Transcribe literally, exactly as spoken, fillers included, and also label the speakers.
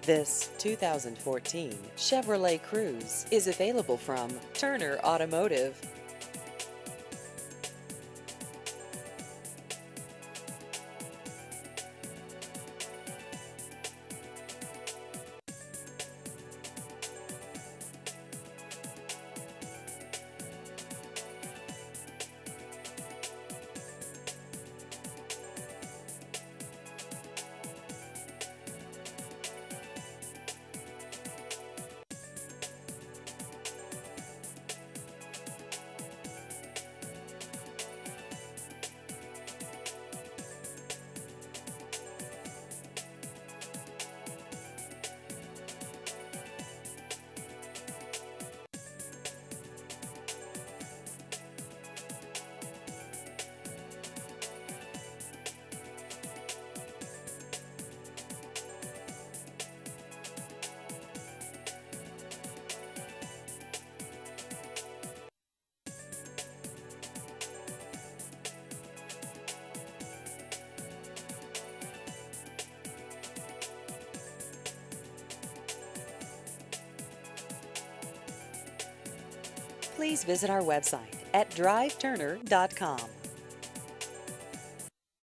Speaker 1: This two thousand fourteen Chevrolet Cruze is available from Turner Automotive. Please visit our website at drive turner dot com.